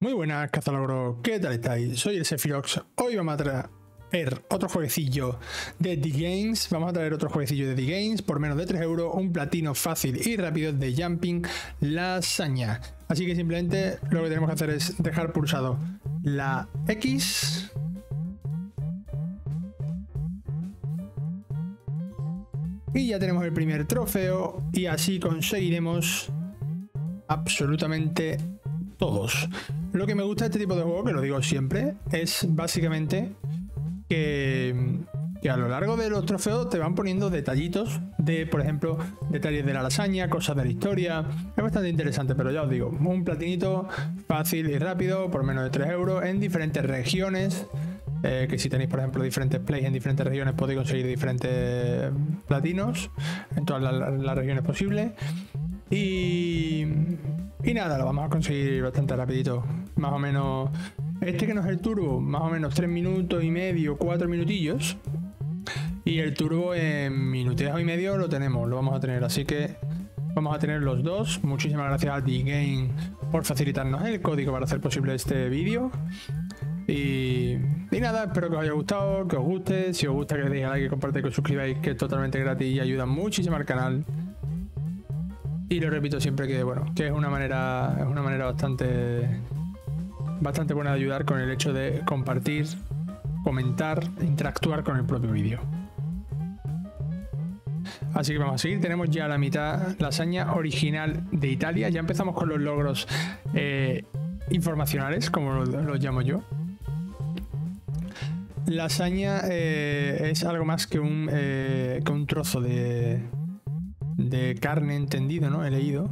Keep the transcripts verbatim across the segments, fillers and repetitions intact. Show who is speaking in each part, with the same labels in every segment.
Speaker 1: Muy buenas, cazalogros, ¿qué tal estáis? Soy el Sephirox. Hoy vamos a traer otro jueguecillo de The Games. Vamos a traer otro jueguecillo de The Games por menos de tres euros. Un platino fácil y rápido de Jumping Lasaña. Así que simplemente lo que tenemos que hacer es dejar pulsado la X. Y ya tenemos el primer trofeo. Y así conseguiremos absolutamente todos. Lo que me gusta de este tipo de juego, que lo digo siempre, es básicamente que, que a lo largo de los trofeos te van poniendo detallitos de, por ejemplo, detalles de la lasaña, cosas de la historia. Es bastante interesante, pero ya os digo, un platinito fácil y rápido por menos de tres euros en diferentes regiones. Eh, que si tenéis, por ejemplo, diferentes plays en diferentes regiones, podéis conseguir diferentes platinos en todas las, las regiones posibles. Y, y nada, lo vamos a conseguir bastante rapidito. Más o menos, este que no es el turbo, más o menos tres minutos y medio, cuatro minutillos. Y el turbo en minutejo y medio lo tenemos, lo vamos a tener. Así que vamos a tener los dos. Muchísimas gracias a The Game por facilitarnos el código para hacer posible este vídeo. Y, y nada, espero que os haya gustado, que os guste. Si os gusta, que le deis a like, que compartáis, que os suscribáis, que es totalmente gratis y ayuda muchísimo al canal. Y lo repito siempre que bueno, que es una manera, es una manera bastante, bastante buena de ayudar con el hecho de compartir, comentar, interactuar con el propio vídeo. Así que vamos a seguir. Tenemos ya la mitad lasaña original de Italia. Ya empezamos con los logros eh, informacionales, como los, los llamo yo. Lasaña eh, es algo más que un, eh, que un trozo de, de carne entendido, ¿no? He leído.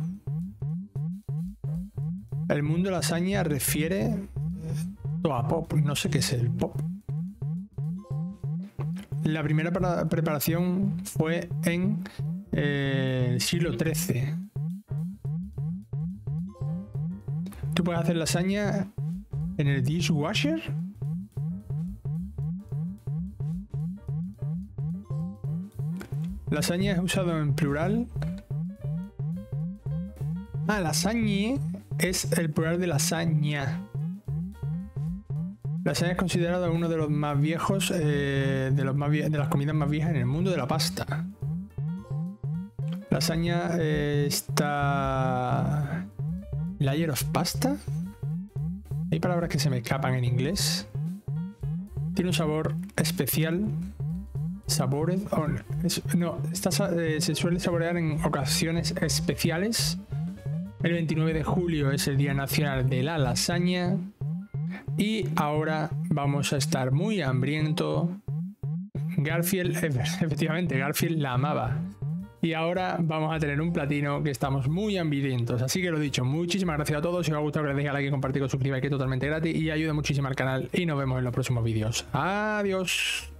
Speaker 1: El mundo lasaña refiere a pop. No sé qué es el pop. La primera para, preparación fue en eh, el siglo trece. ¿Tú puedes hacer lasaña en el dishwasher? Lasaña es usado en plural. Ah, lasañe es el plural de lasaña. Lasaña es considerado uno de los más viejos, eh, de, los más vie de las comidas más viejas en el mundo de la pasta. Lasaña eh, está... Layer of pasta. Hay palabras que se me escapan en inglés. Tiene un sabor especial. Sabored. Oh, es, no, está, eh, se suele saborear en ocasiones especiales. El veintinueve de julio es el Día Nacional de la Lasaña. Y ahora vamos a estar muy hambriento. Garfield, efectivamente, Garfield la amaba. Y ahora vamos a tener un platino que estamos muy hambrientos. Así que lo dicho, muchísimas gracias a todos. Si os ha gustado, que les deis a like, compartir, que os suscribáis, que es totalmente gratis y ayuda muchísimo al canal. Y nos vemos en los próximos vídeos. Adiós.